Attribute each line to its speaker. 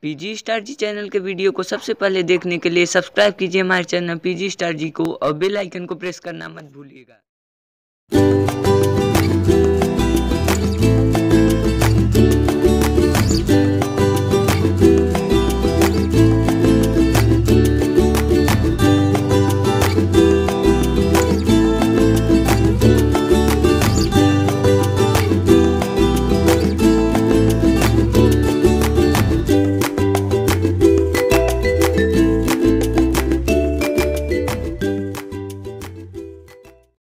Speaker 1: PG star जी channel के video को सबसे पहले देखने के लिए सब्सक्राइब कीजिए हमारे चैनल पीजी स्टार जी को और बेल आइकन को प्रेस करना मत भूलिएगा।